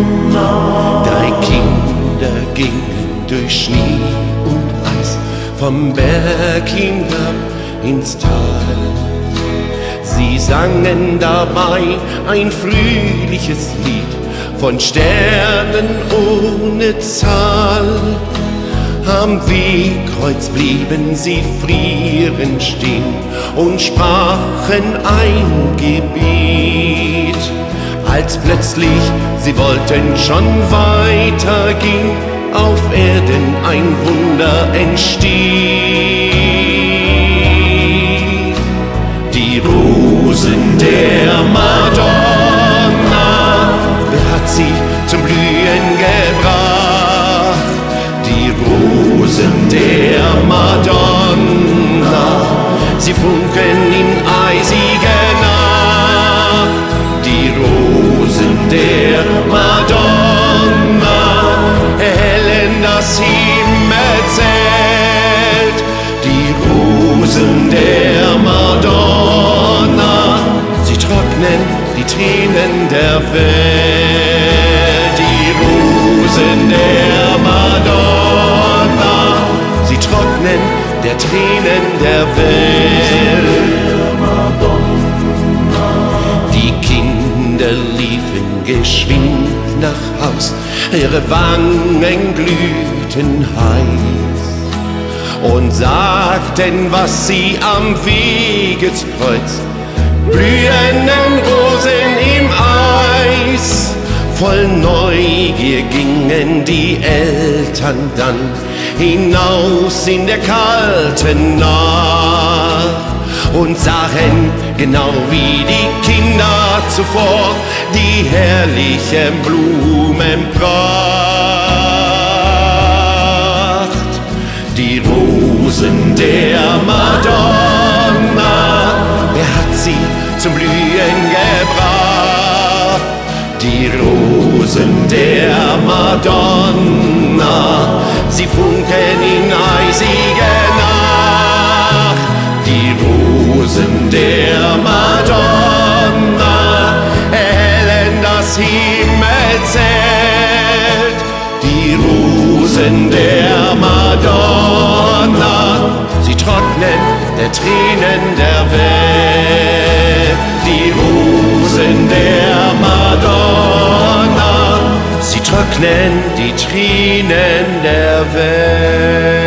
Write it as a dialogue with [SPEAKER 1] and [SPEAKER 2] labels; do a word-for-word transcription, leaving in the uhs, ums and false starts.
[SPEAKER 1] Drei Kinder gingen durch Schnee und Eis vom Berg hinab ins Tal. Sie sangen dabei ein fröhliches Lied von Sternen ohne Zahl. Am Wegkreuz blieben sie frierend stehen und sprachen ein Gebet. Als plötzlich sie wollten schon weitergehen, auf Erden ein Wunder entsteht. Die Rosen der Madonna, wer hat sie zum Blühen gebracht? Die Rosen der Madonna, sie funkeln in eisiger Nacht. Die Rosen der Madonna erhellen das Himmelszelt. Die Rosen der Madonna, sie trocknen die Tränen der Welt. Die Rosen der Madonna, sie trocknen der Tränen der Welt. Die Kinder liefen geschwind nach Haus, ihre Wangen glühten heiß und sagten, was sie am Wegeskreuz, blühenden Rosen im Eis. Voll Neugier gingen die Eltern dann hinaus in der kalten Nacht und sahen, genau wie die Kinder zuvor, die herrliche Blumenpracht. Die Rosen der Madonna, wer hat sie zum Blühen gebracht? Die Rosen der Madonna, sie funkeln in eisiger Nacht. Die Rosen der Madonna erhellen das Himmelszelt. Die Rosen der Madonna, sie trocknen der Tränen der Welt. Die Rosen der Madonna, sie trocknen die Tränen der Welt.